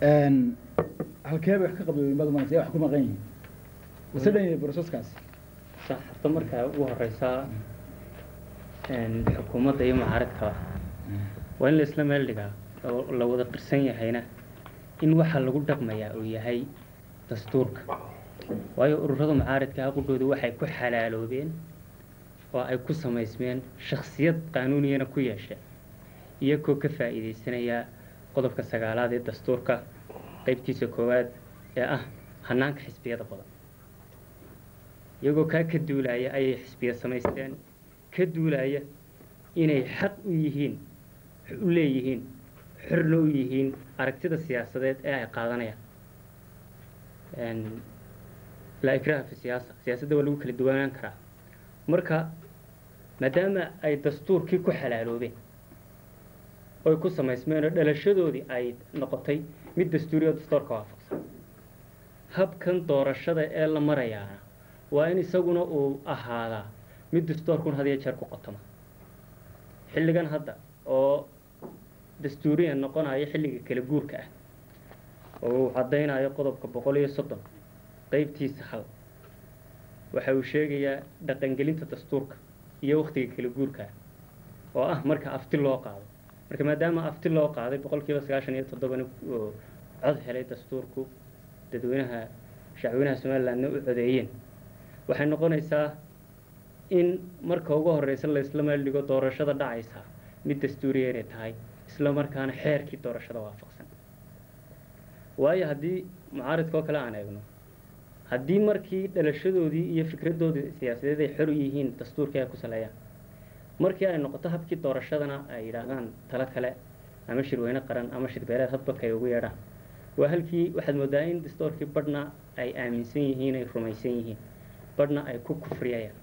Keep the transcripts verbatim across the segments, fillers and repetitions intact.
ان halkee wax ka qabay mad ma wax ku maqan yihiin wasadan processkaas sax horta marka ugu horeysa in xukuumadda iyo mucaaradka waa in la isla meel dhigaa oo la wada qirsan yahayna in waxa lagu dhaqmayaa uu yahay dastuurka waayo ururada mucaaradka aqoontu waxay ku xalaaloobeen oo ay ku sameysmeen shakhsiyad qaanuuniyana ku yeeshay iyagoo ka faa'iideysanaya qodobka sagaalaad ee dastuurka qaybtiisa koowaad ee ah hanaanka xisbiyada badan iyagoo ka ka duulaya ay xisbiya sameysteen ka duulaya inay xaq u yihiin u leeyihiin xirno u yihiin aragtida siyaasadeed ee ay qaadanayaan een la ikraha fi siyaasa siyaasadda waa lagu kala duwanaan karaa marka maadaama ay dastuurkii ku xalaaloobeen oo ku sameysmeen dhalashadoodii ay noqotay mid dastuuriyo dastuurka waafaqsan habkan doorashada ee la marayaa waa in isaguna uu ahaadaa mid dastuurkun hadiya jeer ku qotoma xilligan hadda oo dastuuriyan noqonayo xilliga kala guurka ah oo cadeynayo qodobka boqol iyo soddon qaybtiisa hal waxa uu sheegayaa dhaqangelinta dastuurka iyo waqtiga kala guurka oo ah marka afti loo qaado marka maadaama afti loo qaaday boqolkiiba sagaashan iyo toddoba oo cod helay dastuurku dadweynaha shacweynaha Soomaaliland u codeeyeen waxay noqonaysaa in marka ugu horeysa la isla meel dhigo doorashada dhacaysa mid dastuuriyeed ay tahay isla markaana xeerkii doorashada waafaqsan waayo haddii mucaaradka oo kale aan eegno haddii markii dhalashadoodii iyo fikradoodii siyaasadeed ay xor u yihiin dastuurka ay ku saleeyaan markii ay noqoto habkii doorashadana ay yiraahdaan tala kale ama shirweyne qaran ama shirbeeleed hadba kay ugu yeedhaan waa halkii waxaad moodaa in dastuurkii badhna ay aaminsan yihiin ay rumaysan yihiin badhna ay ku kufriyayaan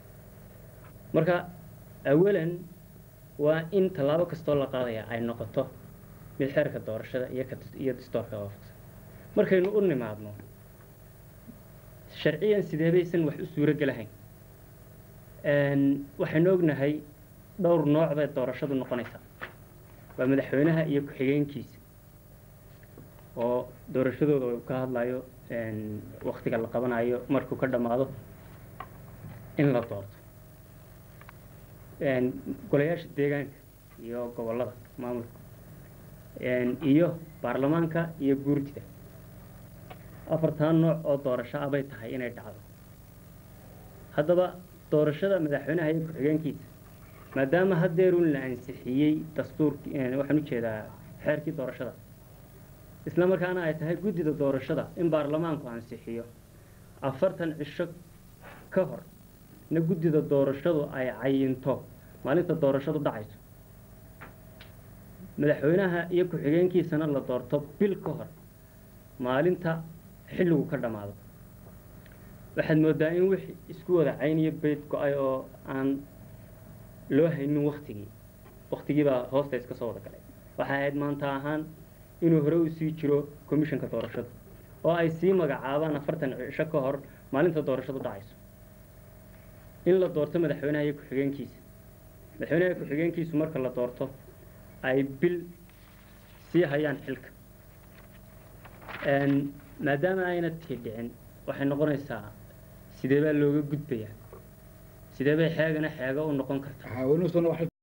marka awalan waa in tallaabo kastoo la qaadaya ay noqoto mid xeerka doorashada iyo iyo dastuurka waafaqsan markaynu u nimaadno sharciyan sidee baysan wax u suuro galahayn een waxaynu ognahay dhowr nooc bay doorashadu noqonaysaa waa madaxweynaha iyo ku-xigeenkiisa oo doorashadooda uu ka hadlayo een waqtiga la qabanayo markuu ka dhamaado in la doorto een golayaasha deegaanka iyo gobolada maamulka een iyo baarlamaanka iyo guurtida afartan nooc oo doorasho ah bay tahay inay dhacdo haddaba doorashada madaxweynaha iyo ku-xigeenkiisa maadaama haddeerun la ansixiyey dastuurkii waxaan u jeedaa xeerkii doorashada isla markaana ay tahay guddida doorashada in baarlamaanku ansixiyo afartan cisho ka hor na guddida doorashadu ay cayinto maalinta doorashadu dhacayso madaxweynaha iyo ku-xigeenkiisana la doorto bil ka hor maalinta xilligu ka dhamaado waxaad moodaa in wixii isku wada cayn iyo beyd go-ay oo aan loo haynin waqtigii waqtigii baa hoosta iska soo wada galay waxay ahayd maanta ahaan inuu hore u sii jiro komishanka doorashada oo ay sii magacaabaan afartan cisho ka hor maalinta doorashadu dhacayso in la doorto madaxweynaha iyo ku-xigeenkiisa madaxweynaha iyo ku-xigeenkiisu marka la doorto ay bil sii hayaan xilka maadaama ayna tii dhicin waxay noqonaysaa sidee baa looga gudbayaa sidee bay xeegana xeega u noqon kartaa